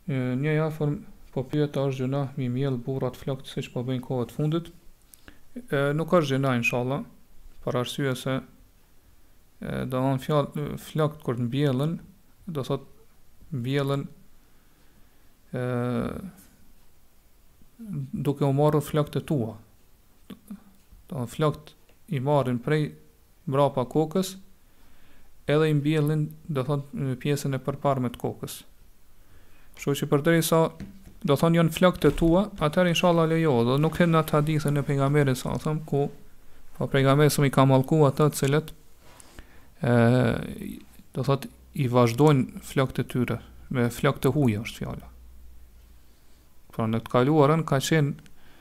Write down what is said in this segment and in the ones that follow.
Një afër po pyet a është gjuna mi mjell burrat flokt siç po bëjnë kohët fundit. Nuk është gjuna inshallah, për arsye se do thonë flokt kur mbjellën, do thot mbjellën duke u marrë flokt e tua. Do thonë flokt i marrin prej mbrapa kokës edhe i mbjellin do thot pjesën e përparme të kokës. Kështu që përderisa do thonë janë flokët e tua, atëherë inshallah lejohet, dhe nuk hen atë hadithën e pejgamberit sa thëm ku po pejgamberi i ka mallku ato të cilët do thotë i vazhdojnë flokët e tyre me flokë të huaja është fjala. Pra në të kaluarën ka qenë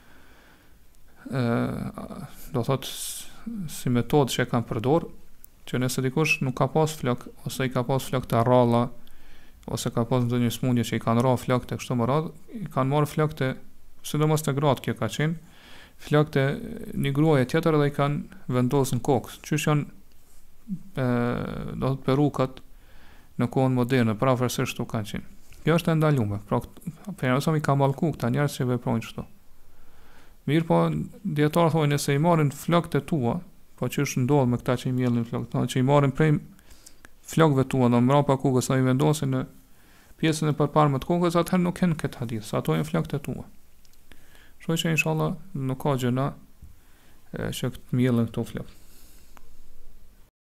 do thotë si metodë që e kanë përdor, që nëse dikush nuk ka pas flok ose i ka pas flok të rralla ose ka pas ndonjë smundje që i kanë rrah flokët e kështu me radhë, i kanë marrë flokët e sidomos të gratë kjo ka qenë flokët e një gruaje tjetër dhe i kanë vendosur në kokë. Qysh janë do të perukat në kohën moderne, pavarësisht këtu kanë qenë. Kjo është e ndaluar. Pra pejgamberi i ka mallku këta njerëz që veprojnë kështu. Mirë po, dietarë thonë nëse i marrin flokët e tua, po çysh ndodh me këta që i mbjellin flokët, që i marrin prej flokëve tua, në mbrapa kokës sa i vendosin në pjesën e përparme të kokës, atëherë nuk kanë këtë hadith, sa ato janë flokët e tua. Kështu që inshallah nuk ka gjëna që të mbjellin këto flokë.